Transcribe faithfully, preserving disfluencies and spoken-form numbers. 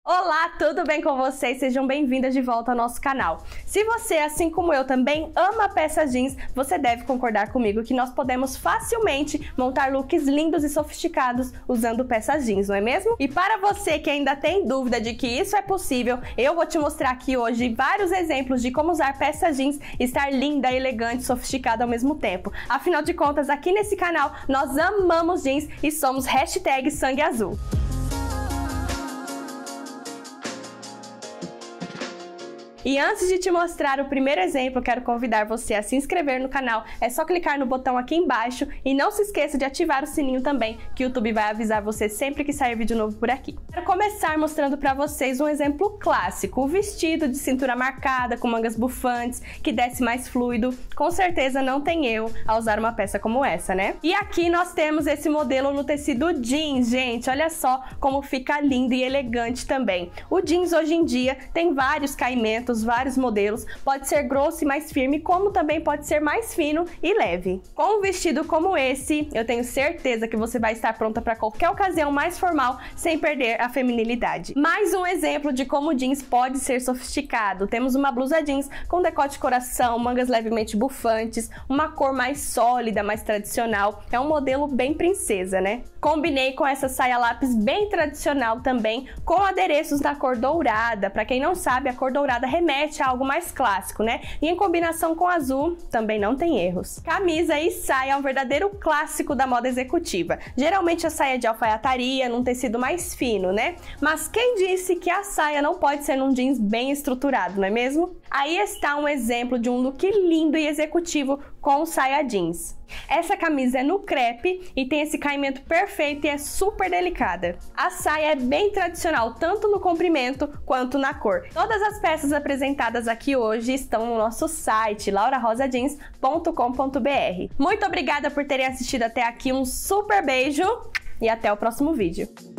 Olá, tudo bem com vocês? Sejam bem-vindas de volta ao nosso canal. Se você, assim como eu, também ama peças jeans, você deve concordar comigo que nós podemos facilmente montar looks lindos e sofisticados usando peças jeans, não é mesmo? E para você que ainda tem dúvida de que isso é possível, eu vou te mostrar aqui hoje vários exemplos de como usar peças jeans e estar linda, elegante e sofisticada ao mesmo tempo. Afinal de contas, aqui nesse canal, nós amamos jeans e somos hashtag sangue azul. E antes de te mostrar o primeiro exemplo, quero convidar você a se inscrever no canal. É só clicar no botão aqui embaixo e não se esqueça de ativar o sininho também, que o YouTube vai avisar você sempre que sair vídeo novo por aqui. Quero começar mostrando para vocês um exemplo clássico, o vestido de cintura marcada com mangas bufantes, que desce mais fluido. Com certeza não tem eu a usar uma peça como essa, né? E aqui nós temos esse modelo no tecido jeans, gente. Olha só como fica lindo e elegante também. O jeans hoje em dia tem vários caimentos, vários modelos, pode ser grosso e mais firme, como também pode ser mais fino e leve. Com um vestido como esse, eu tenho certeza que você vai estar pronta para qualquer ocasião mais formal, sem perder a feminilidade. Mais um exemplo de como o jeans pode ser sofisticado. Temos uma blusa jeans com decote coração, mangas levemente bufantes, uma cor mais sólida, mais tradicional. É um modelo bem princesa, né? Combinei com essa saia lápis bem tradicional também, com adereços da cor dourada. Para quem não sabe, a cor dourada remete a algo mais clássico, né? E em combinação com azul, também não tem erros. Camisa e saia é um verdadeiro clássico da moda executiva. Geralmente a saia de alfaiataria, num tecido mais fino, né? Mas quem disse que a saia não pode ser num jeans bem estruturado, não é mesmo? Aí está um exemplo de um look lindo e executivo com saia jeans. Essa camisa é no crepe e tem esse caimento perfeito e é super delicada. A saia é bem tradicional, tanto no comprimento quanto na cor. Todas as peças apresentadas aqui hoje estão no nosso site, laura rosa jeans ponto com ponto br. Muito obrigada por terem assistido até aqui, um super beijo e até o próximo vídeo.